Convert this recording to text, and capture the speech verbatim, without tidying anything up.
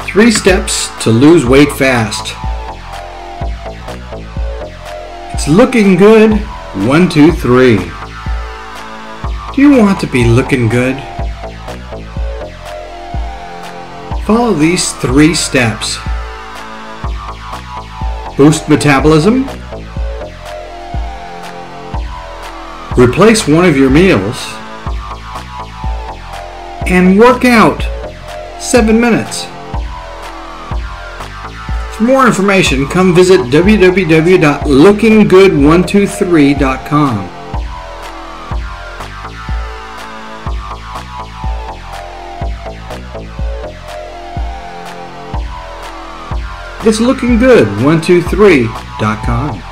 Three steps to lose weight fast. It's looking good. One, two, three. Do you want to be looking good? Follow these three steps. Boost metabolism. Replace one of your meals. And work out seven minutes. For more information, come visit w w w dot looking good one two three dot com. It's looking good one two three dot com.